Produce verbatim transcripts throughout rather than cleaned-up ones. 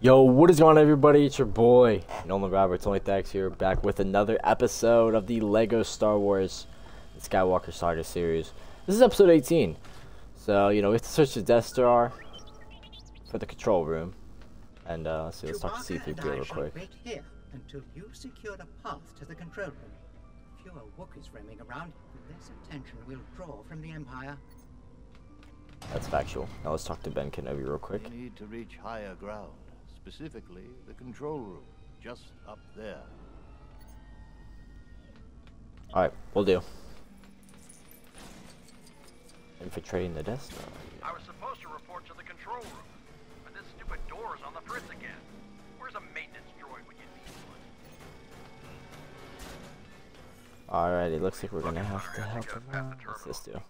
Yo, what is going on, everybody? It's your boy, Nolan Roberts, Only Thax here, back with another episode of the LEGO Star Wars Skywalker Saga series. This is episode eighteen. So, you know, we have to search the Death Star for the control room. And, uh, let's see, let's talk to C three P O real quick. Wait here until you secured a path to the control room. Fewer Wookiees roaming around, the less attention we'll draw from the Empire. That's factual. Now let's talk to Ben Kenobi real quick. We need to reach higher ground. Specifically, the control room, just up there. Alright, we'll do. Infiltrating the Death Star. I was supposed to report to the control room, but this stupid door is on the fritz again. Where's a maintenance droid when you need one? Alright, it looks like we're gonna have to help him out. What's this do?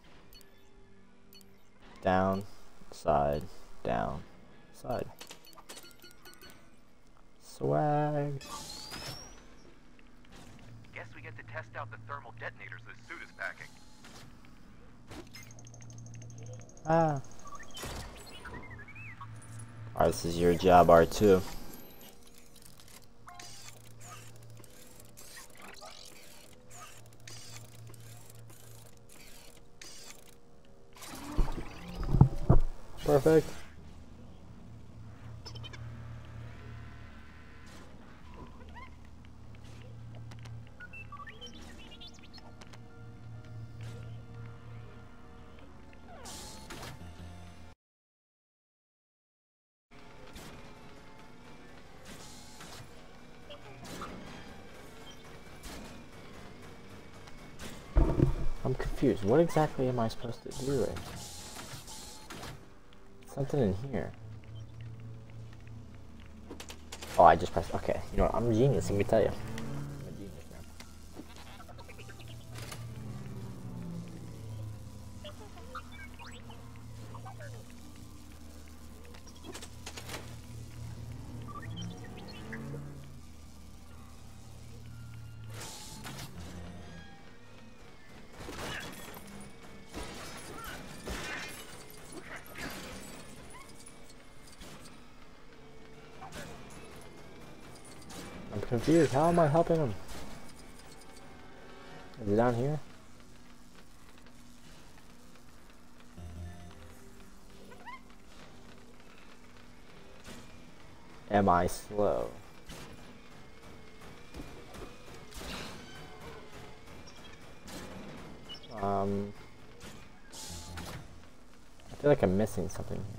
Down, side, down, side. Swag. Guess we get to test out the thermal detonators this suit is packing. Ah. Alright, this is your job, R two. Perfect. I'm confused. What exactly am I supposed to do right now? Something in here. Oh, I just pressed. Okay, you know what? I'm a genius. Let me tell you. I'm a genius now. I'm confused. How am I helping him? Is it down here? Am I slow? Um, I feel like I'm missing something here.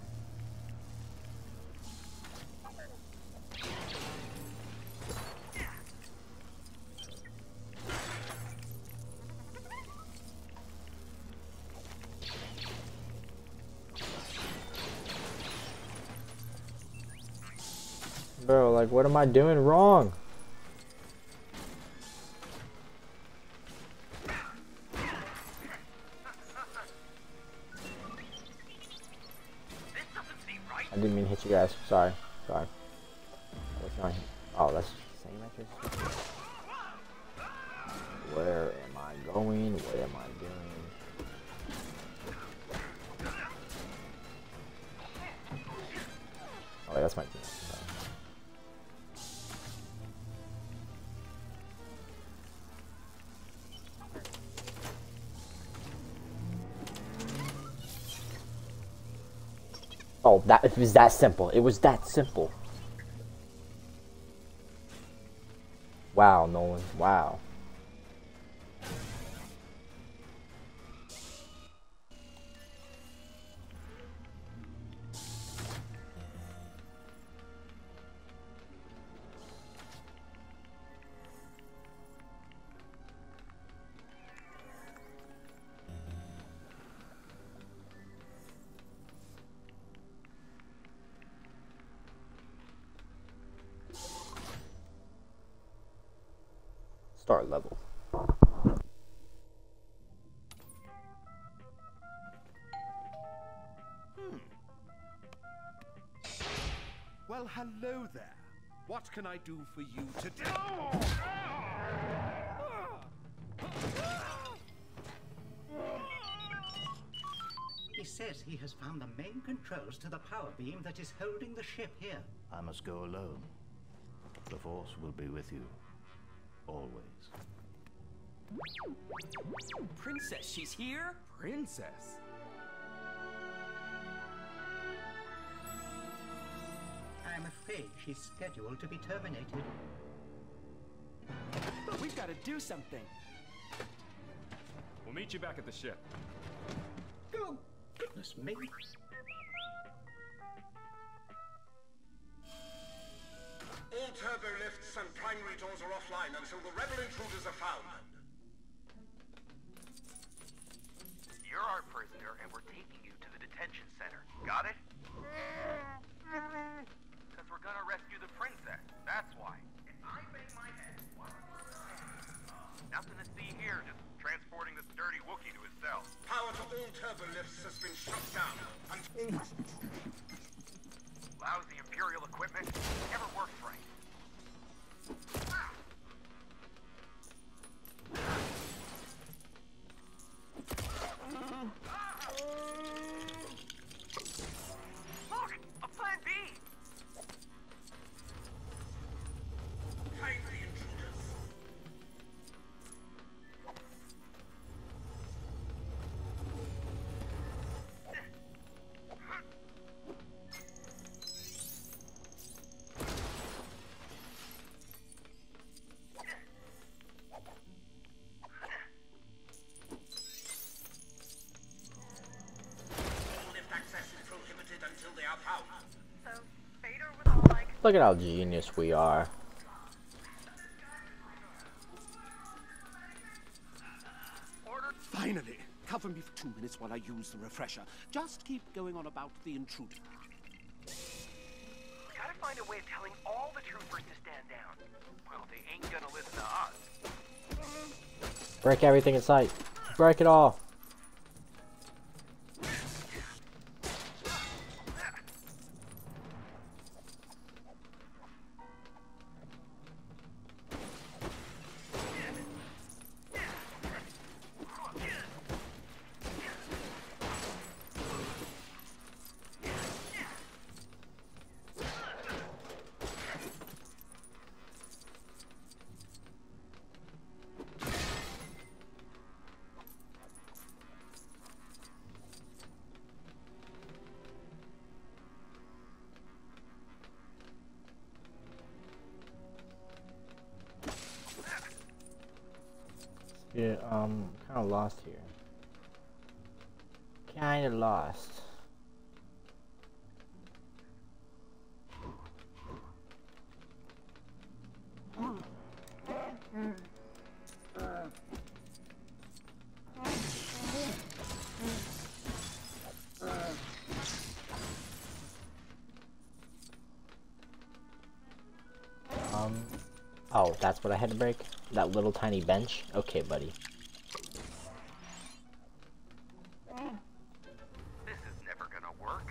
Bro, like, what am I doing wrong? This doesn't seem right. I didn't mean to hit you guys. Sorry. Sorry. What's going on? Oh, that's the same actress. Where am I going? What am I doing? Oh, wait, that's my team. Sorry. Oh, that it was that simple. It was that simple. Wow, Nolan. Wow. Start level. Hmm. Well, hello there. What can I do for you today? says he has found the main controls to the power beam that is holding the ship here. I must go alone. The Force will be with you. Always. Princess, she's here? Princess? I am afraid she's scheduled to be terminated. But we've got to do something. We'll meet you back at the ship. Oh, goodness me. All turbo lifts and primary doors are offline until the rebel intruders are found. You're our prisoner, and we're taking you to the detention center. Got it? Because we're gonna rescue the princess. That's why. And I bang my head. Nothing to see here, just transporting this dirty Wookiee to his cell. Power to all turbo lifts has been shut down. And Lousy Imperial equipment never works right. Look! A plan B! find the intruders. Look at how genius we are. Finally! Cover me for two minutes while I use the refresher. Just keep going on about the intruder. We gotta find a way of telling all the troopers to stand down. Well, they ain't gonna listen to us. Break everything in sight. Break it all. Yeah, um, kind of lost here. Kind of lost. Um, oh, that's what I had to break? That little tiny bench? Okay, buddy. This is never gonna work.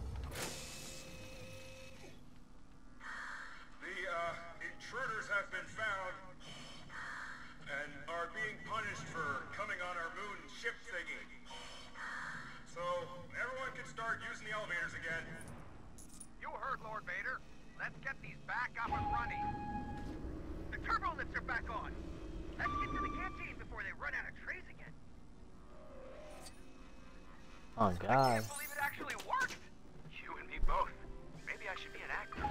The, uh, intruders have been found and are being punished for coming on our moon ship thingy. So, everyone can start using the elevators again. You heard Lord Vader. Let's get these back up and running. The turbo lifts are back on. Let's get to the canteen before they run out of trays again. Oh I god. can't believe it actually worked. You and me both. Maybe I should be an actor.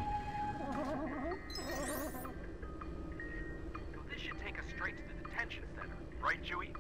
So this should take us straight to the detention center, right, Chewie?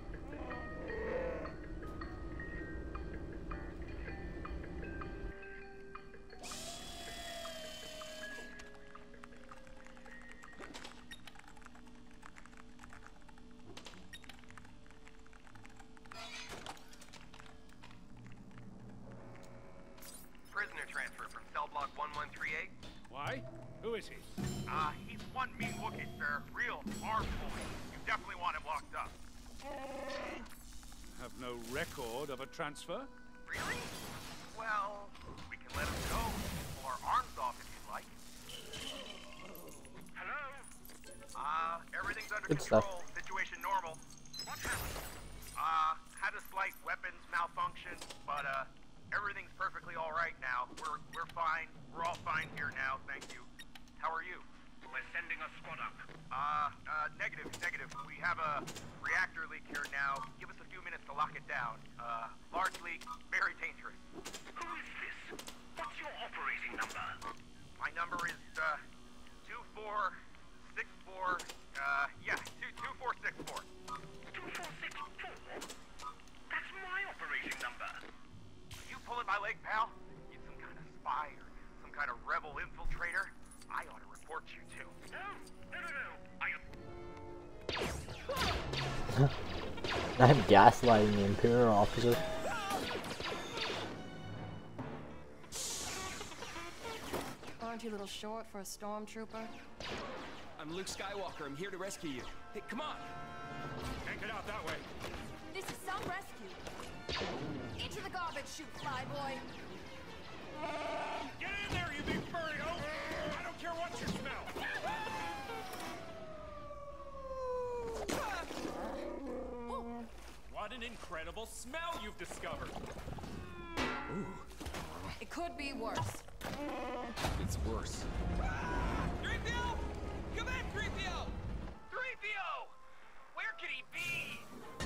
Prisoner transfer from cell block one one three eight. Why? Who is he? Uh, he's one mean Wookiee, sir. Real arm pulling. You definitely want him locked up. Have no record of a transfer? Really? Well, we can let him go. Pull our arms off if you'd like. Hello? Uh, everything's under Good control. stuff. Situation normal. What happened? Uh, had a slight weapons malfunction, but, uh, basically all right now. We're we're fine. We're all fine here now. Thank you. How are you? We're sending a squad up. Uh, uh, negative, negative. We have a reactor leak here now. Give us a few minutes to lock it down. Uh, large leak, very dangerous. Who is this? What's your operating number? My number is, uh, two four six four, uh, yeah, two two four six four. two four six four? That's my operating number. Are you pulling my leg, pal? You some kind of spy or some kind of rebel infiltrator? I ought to report you to. No, no, no, no. I am... I'm gaslighting the Imperial officer. Aren't you a little short for a stormtrooper? I'm Luke Skywalker. I'm here to rescue you. Hey, come on. Can't get out that way. This is some rescue. Into the garbage chute, flyboy. Get in there, you big furry oaf! I don't care what you smell. What an incredible smell you've discovered. It could be worse. It's worse. three P O! Come in, three P O! three P O! Where could he be?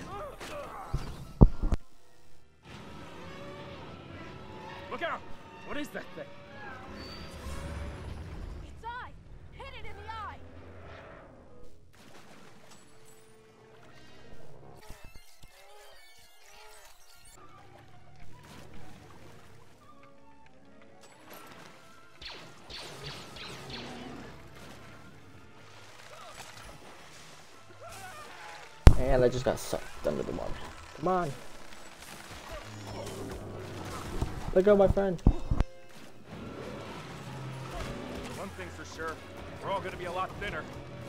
Look out! What is that thing? Its eye! Hit it in the eye! And I just got sucked under the water. Come on. Let go, my friend. One thing's for sure, we're all gonna be a lot thinner.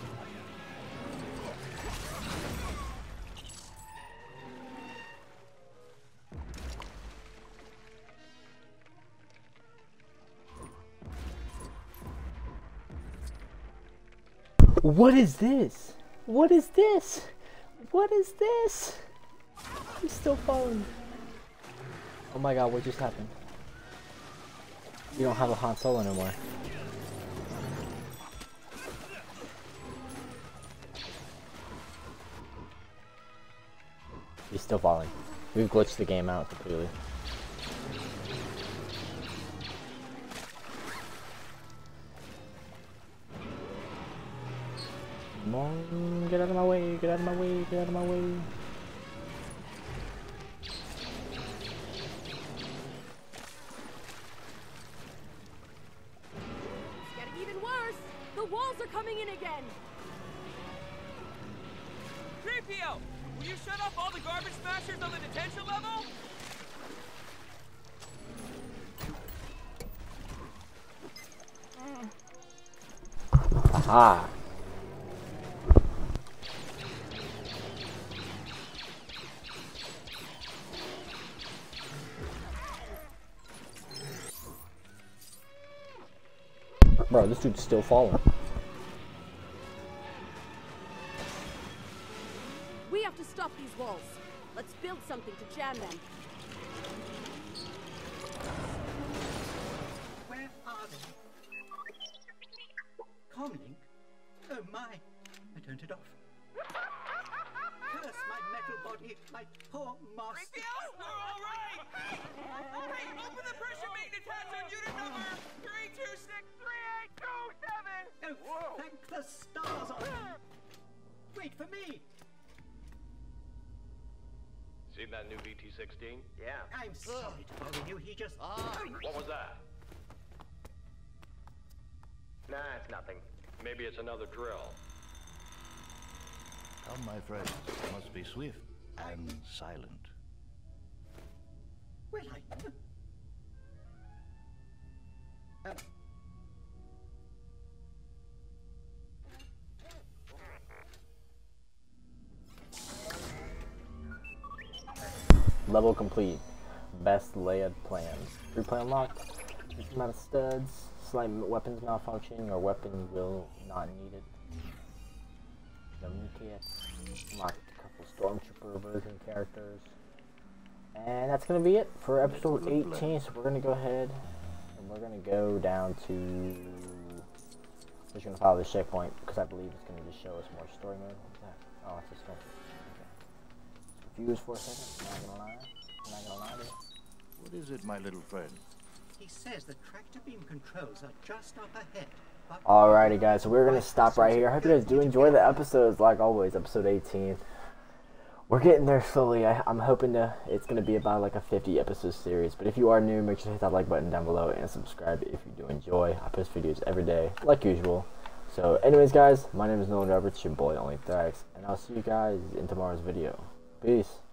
What is this? What is this? What is this? He's still falling. Oh my god, what just happened? You don't have a Han Solo anymore. He's still falling. We've glitched the game out completely. Come on, get out of my way, get out of my way, get out of my way. It's getting even worse! The walls are coming in again! three P O! Will you shut off all the garbage smashers on the detention level? Aha! Bro, this dude's still falling. We have to stop these walls. Let's build something to jam them. Where are they? Comlink? Oh my! I turned it off. Curse my metal body, my poor master. three P O, we're all right! Hey, open the pressure maintenance hatch on unit number three two six three eight two seven! Oh, thank the stars on it. Wait for me! Seen that new V T sixteen? Yeah. I'm sorry to bother you, he just... What was that? Nah, it's nothing. Maybe it's another drill. Come, my friends, must be swift and silent. Well, I... Um, Level complete. Best laid plans. Replay unlocked. Different amount of studs. Slight weapons malfunctioning or weapon will not need it. Dummy kit. Unlocked a couple stormtrooper version characters. And that's going to be it for episode eighteen. So we're going to go ahead and we're going to go down to... We're just going to follow the checkpoint because I believe it's going to just show us more story mode. What's that? Oh, it's a story. Okay. Confused for a second. Not going to lie. Not going to lie to you. What is it, my little friend? He says the tractor beam controls are just up ahead. Alrighty guys, so we're going to stop right here. I hope you guys do enjoy the episodes, like always, episode eighteen. We're getting there slowly. I, I'm hoping to, it's going to be about like a fifty episode series. But if you are new, make sure to hit that like button down below and subscribe if you do enjoy. I post videos every day, like usual. So anyways guys, my name is Nolan Roberts, your boy Only Thax, and I'll see you guys in tomorrow's video. Peace.